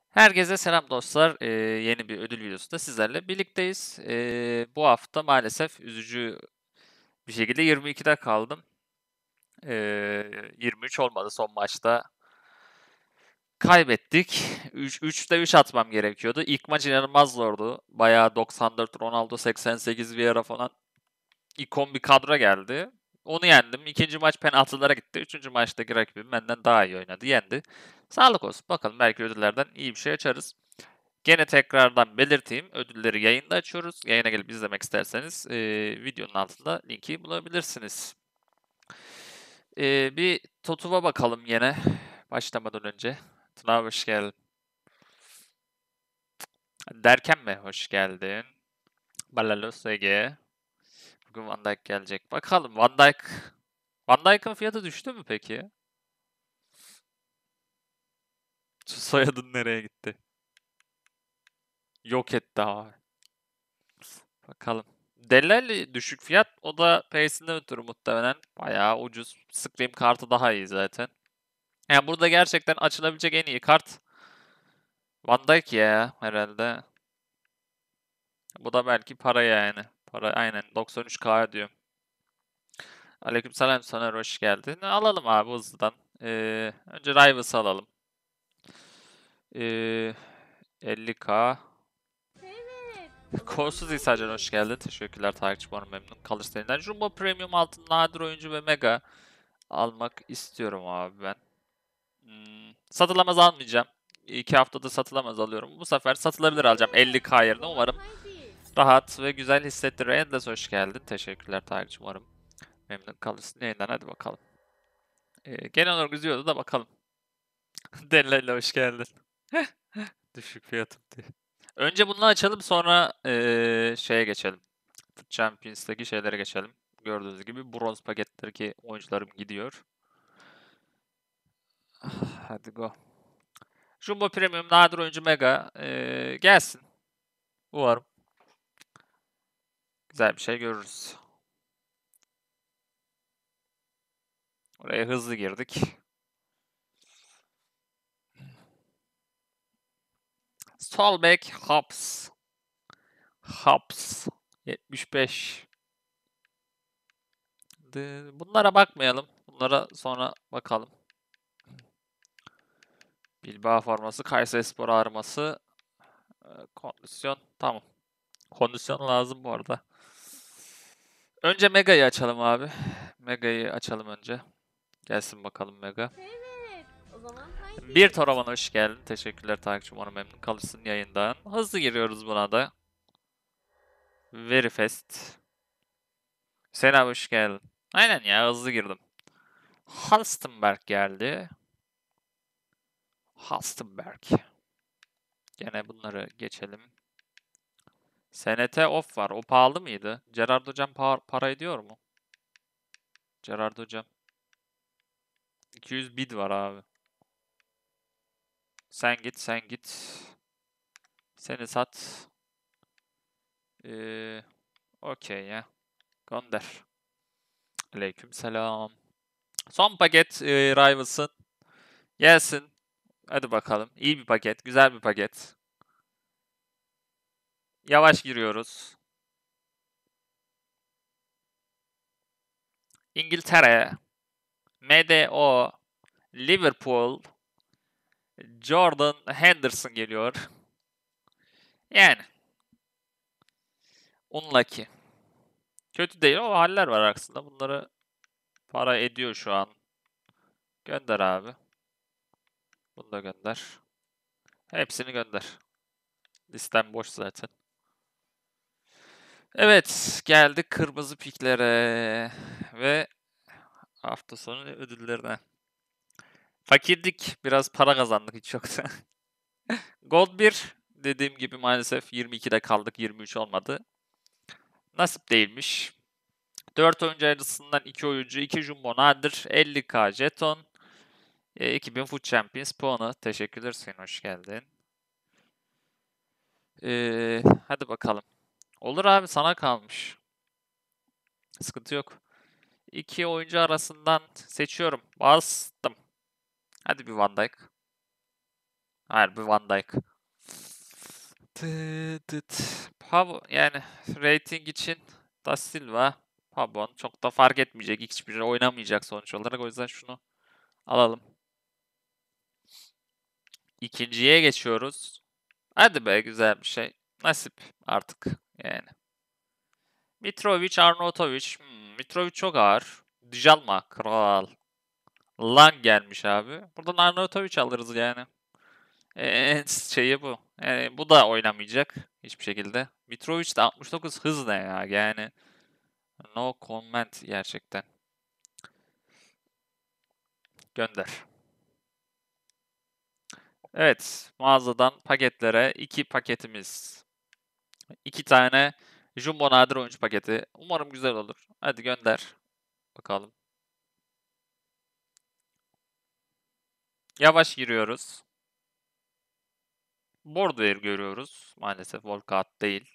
Herkese selam dostlar. Yeni bir ödül videosunda sizlerle birlikteyiz. Bu hafta maalesef üzücü bir şekilde 22'de kaldım. 23 olmadı son maçta. Kaybettik. 3'te 3 atmam gerekiyordu. İlk maç inanılmaz zordu. Bayağı 94 Ronaldo, 88 Vieira falan ikon bir kadro geldi. Onu yendim. İkinci maç penaltılara gitti. Üçüncü maçtaki rakibim benden daha iyi oynadı. Yendi. Sağlık olsun. Bakalım belki ödüllerden iyi bir şey açarız. Gene tekrardan belirteyim. Ödülleri yayında açıyoruz. Yayına gelip izlemek isterseniz videonun altında linki bulabilirsiniz. Bir Totu'va bakalım yine. Başlamadan önce. Tuna hoş geldin. Derken mi hoş geldin? Balalos Ege. Bugün Van Dijk gelecek. Bakalım Van Dijk. Van Dijk'ın fiyatı düştü mü peki? Şu soyadın nereye gitti? Yok etti abi. Bakalım. Delali düşük fiyat. O da pace'inden ötürü muhtemelen. Bayağı ucuz. Scream kartı daha iyi zaten. Yani burada gerçekten açılabilecek en iyi kart Van Dijk ya herhalde. Bu da belki para yani. Para aynen 93K diyor. Aleykümselam Soner hoş geldin. Alalım abi hızlıdan. Önce Rivals alalım. Ee, 50K. Kolsuz İsa'can hoş geldin. Teşekkürler takipçi bana memnun kalır seninden. Jumbo Premium altın nadir oyuncu ve mega almak istiyorum abi ben. Satılamaz almayacağım. 2 haftada satılamaz alıyorum. Bu sefer satılabilir alacağım 50K yerine umarım. Rahat ve güzel hissettirir. Endless hoş geldin. Teşekkürler takipçim umarım. Memnun kalırsın yayından hadi bakalım. Genel olarak üzüyordu da bakalım. Della'yla hoş geldin. Düşük fiyatım diye. Önce bunu açalım sonra şeye geçelim. Foot Champions'taki şeylere geçelim. Gördüğünüz gibi bronz paketteki oyuncularım gidiyor. Hadi go. Jumbo Premium nadir oyuncu mega gelsin. Umarım güzel bir şey görürüz. Oraya hızlı girdik. Sol bek Hops. Hops 75. Bunlara bakmayalım. Bunlara sonra bakalım. Bilbao forması, Kayserispor arması. Kondisyon tamam. Kondisyon lazım bu arada. Önce Mega'yı açalım abi. Mega'yı açalım önce. Gelsin bakalım Mega. Bir Toraman hoş geldin. Teşekkürler takipçim. Umarım memnun kalırsın yayından. Hızlı giriyoruz buna da. Very fast. Selam hoş geldin. Aynen ya hızlı girdim. Halstenberg geldi. Halstenberg. Gene bunları geçelim. SNT off var. O pahalı mıydı? Gerard hocam para ediyor mu? Gerard hocam. 200 bid var abi. Sen git, sen git. Seni sat. Okey ya. Gönder. Aleyküm selam. Son paket Rivals'ın. Gelsin. Hadi bakalım. İyi bir paket. Güzel bir paket. Yavaş giriyoruz. İngiltere. MDO. Liverpool. Jordan Henderson geliyor. Yani. Unlucky. Kötü değil ama haller var aslında. Bunları para ediyor şu an. Gönder abi. Bunu da gönder. Hepsini gönder. Listem boş zaten. Evet, geldik kırmızı piklere ve hafta sonu ödüllerine. Fakirdik, biraz para kazandık hiç yoksa. Gold 1 dediğim gibi maalesef 22'de kaldık, 23 olmadı. Nasip değilmiş. 4 oyuncu arasından 2 oyuncu, 2 jumbo nadir, 50K jeton, 2000 Foot Champions puanı. Teşekkürler Sayın, hoş geldin. Hadi bakalım. Olur abi sana kalmış. Sıkıntı yok. 2 oyuncu arasından seçiyorum. Bastım. Hadi bir Van Dijk. Harbi Van Dijk. Yani rating için Da Silva, Pabon çok da fark etmeyecek. Hiçbiri oynamayacak sonuç olarak. O yüzden şunu alalım. İkinciye geçiyoruz. Hadi be, güzel bir şey. Nasip artık yani. Mitrovic, Arnautovic. Mitrovic çok ağır. Djalma, kral. Lang gelmiş abi. Buradan Arnautovic alırız yani. En şeyi bu. Yani bu da oynamayacak hiçbir şekilde. Mitrovic de 69 hız ne ya yani. No comment gerçekten. Gönder. Evet, mağazadan paketlere 2 paketimiz. 2 tane Jumbo nadir oyuncu paketi. Umarım güzel olur. Hadi gönder. Bakalım. Yavaş giriyoruz. Bordo'yu görüyoruz. Maalesef Volkat değil.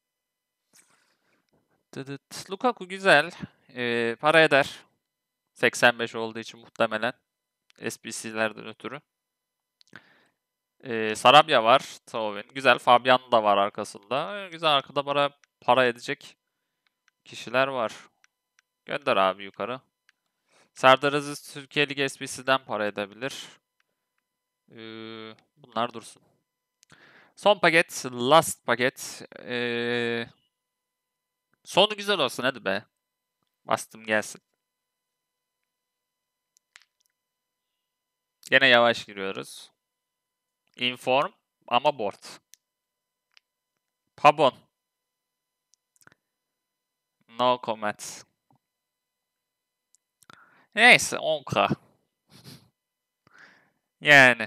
Lukaku güzel. Para eder. 85 olduğu için muhtemelen. SBC'lerden ötürü. Sarabia var. Thauvin. Güzel. Fabian da var arkasında. Güzel, arkada para edecek kişiler var. Gönder abi yukarı. Serdar Aziz Türkiye Ligi SBC'den para edebilir. Bunlar dursun. Son paket. Last paket. Sonu güzel olsun hadi be. Bastım gelsin. Gene yavaş giriyoruz. Inform ama board. Pabon. No comment. Neyse 10K. Yani.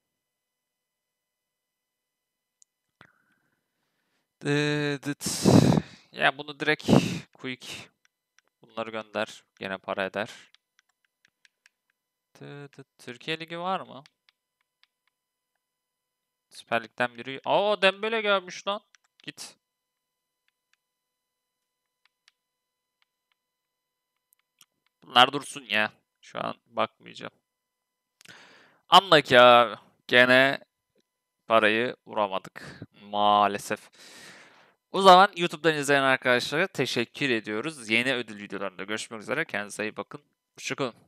Ya bunu direkt quick. Bunları gönder. Gene para eder. Türkiye Ligi var mı? Süper Lig'den biri. Aa, Dembele gelmiş lan. Git. Bunlar dursun ya. Şu an bakmayacağım. Anla ya. Gene parayı vuramadık. Maalesef. O zaman YouTube'dan izleyen arkadaşlara teşekkür ediyoruz. Yeni ödül videolarında görüşmek üzere. Kendinize iyi bakın. Hoşçakalın.